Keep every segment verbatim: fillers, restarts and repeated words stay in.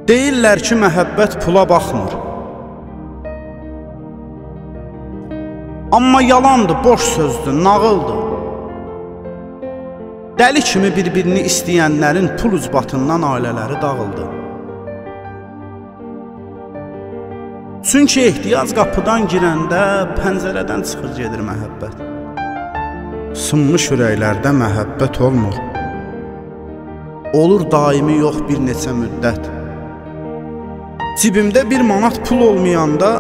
Deyirlər ki, məhəbbət pula baxmır. Amma yalandır, boş sözdür, nağıldır. Dəli kimi bir-birini istəyənlərin pul ucbatından ailələri dağıldı. Çünki ehtiyac qapıdan girəndə pəncərədən çıxır gedir məhəbbət. Sınmış ürəklərdə məhəbbət olmur. Olur daimi yox bir neçə müddət. Cibimdə bir manat pul olmayanda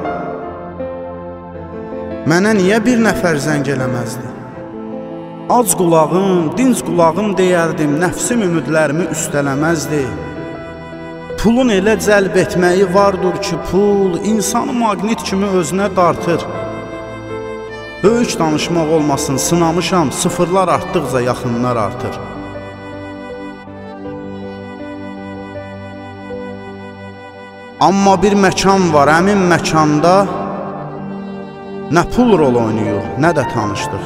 mənə niyə bir nəfər zəng eləməzdi? Ac qulağım, dinc qulağım deyərdim, nəfsim ümidlərimi üstələməzdi. Pulun elə cəlb etməyi vardır ki, pul insanı maqnit kimi özünə dartır. Böyük danışmaq olmasın, sınamışam, sıfırlar artdıqca yaxınlar artır. Amma bir məkan var, əmin məkanda nə pul rol oynayır, nə də tanışdıq.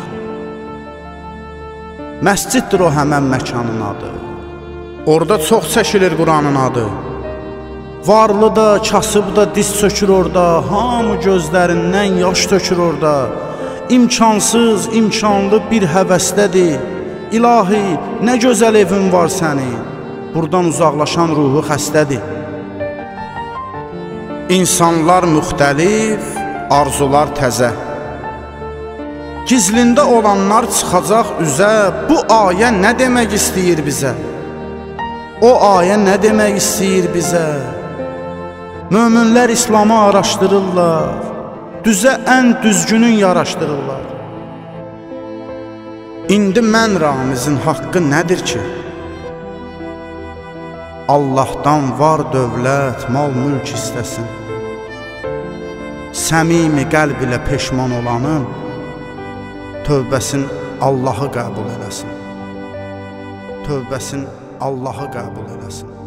Məsciddir o həmən məkanın adı. Orada çox çəkilir Quranın adı. Varlı da, kasıb da diz çökür orada, hamı gözlərindən yaş tökür orada. İmkansız, imkanlı bir həvəsdədir. İlahi, nə gözəl evin var sənin. Buradan uzaqlaşan ruhu xəstədir. İnsanlar müxtəlif, arzular təzə. Gizlində olanlar çıxacaq üzə. Bu ayə nə demək istəyir bizə? O ayə nə demək istəyir bizə? Möminlər İslamı araşdırırlar, düzə ən düzgünün yaraşdırırlar. İndi mən Ramizin haqqı nədir ki? Allahdan var dövlət, mal mülk istəsin. Səmimi qəlb ilə peşman olanın tövbəsin Allahı qəbul eləsin. Tövbəsin Allahı qəbul eləsin.